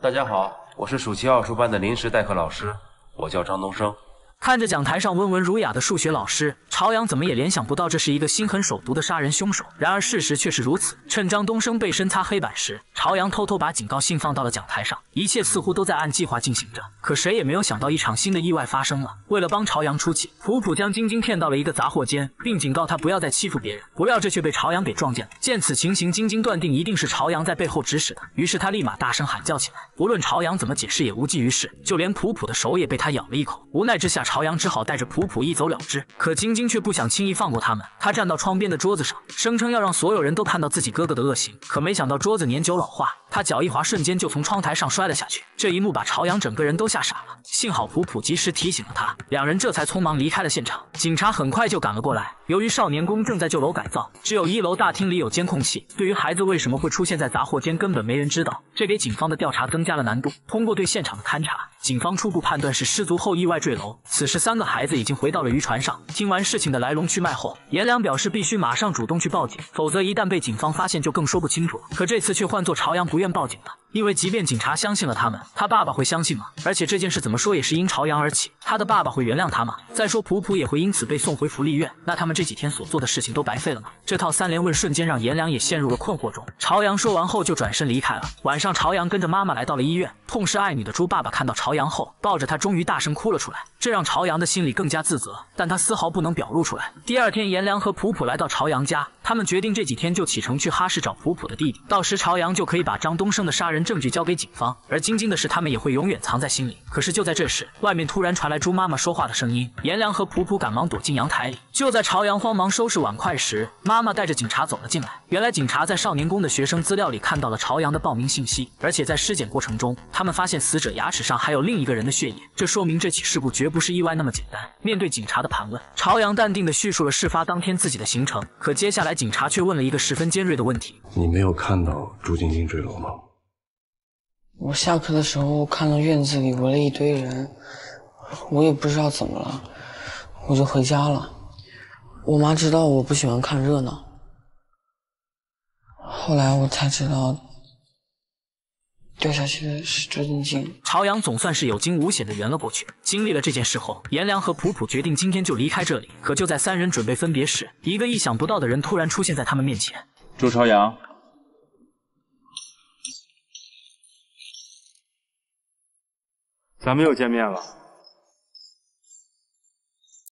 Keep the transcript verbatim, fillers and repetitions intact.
大家好，我是暑期奥数班的临时代课老师，我叫张东升。 看着讲台上温文儒雅的数学老师，朝阳怎么也联想不到这是一个心狠手毒的杀人凶手。然而事实却是如此。趁张东升背身擦黑板时，朝阳偷偷把警告信放到了讲台上，一切似乎都在按计划进行着。可谁也没有想到，一场新的意外发生了。为了帮朝阳出气，普普将晶晶骗到了一个杂货间，并警告他不要再欺负别人。不料这却被朝阳给撞见了。见此情形，晶晶断定一定是朝阳在背后指使的，于是他立马大声喊叫起来。无论朝阳怎么解释也无济于事，就连普普的手也被他咬了一口。无奈之下，朝阳只好带着普普一走了之，可晶晶却不想轻易放过他们。他站到窗边的桌子上，声称要让所有人都看到自己哥哥的恶行。可没想到桌子年久老化，他脚一滑，瞬间就从窗台上摔了下去。这一幕把朝阳整个人都吓傻了。幸好普普及时提醒了他，两人这才匆忙离开了现场。警察很快就赶了过来。由于少年宫正在旧楼改造，只有一楼大厅里有监控器。对于孩子为什么会出现在杂货间，根本没人知道，这给警方的调查增加了难度。通过对现场的勘查，警方初步判断是失足后意外坠楼。此时三个孩子已经回到了渔船上。听完事情的来龙去脉后，颜良表示必须马上主动去报警，否则一旦被警方发现就更说不清楚了。可这次却换作朝阳不愿报警了。因为即便警察相信了他们，他爸爸会相信吗？而且这件事怎么说也是因朝阳而起，他的爸爸会原谅他吗？再说普普也会因此被送回福利院，那他们这几天所做的事情都白费了吗？这套三连问瞬间让颜良也陷入了困惑中。朝阳说完后就转身离开了。晚上，朝阳跟着妈妈来到了医院，痛失爱女的猪爸爸看到朝阳后，抱着他终于大声哭了出来，这让朝阳的心里更加自责，但他丝毫不能表露出来。第二天，颜良和普普来到朝阳家，他们决定这几天就启程去哈市找普普的弟弟，到时朝阳就可以把张东升的杀人证据交给警方，而晶晶的事他们也会永远藏在心里。可是就在这时，外面突然传来猪妈妈说话的声音，颜良和普普赶忙躲进阳台里。就在朝阳慌忙收拾碗筷时，妈妈带着警察走了进来。原来警察在少年宫的学生资料里看到了朝阳的报名信息，而且在尸检过程中，他们发现死者牙齿上还有另一个人的血液，这说明这起事故绝不是意外那么简单。面对警察的盘问，朝阳淡定地叙述了事发当天自己的行程。可接下来警察却问了一个十分尖锐的问题： 你没有看到朱晶晶坠楼吗？ 我下课的时候看到院子里围了一堆人，我也不知道怎么了，我就回家了。我妈知道我不喜欢看热闹，后来我才知道掉下去的是朱晶晶。 朝阳总算是有惊无险的圆了过去。经历了这件事后，颜良和普普决定今天就离开这里。可就在三人准备分别时，一个意想不到的人突然出现在他们面前。 周朝阳，咱们又见面了。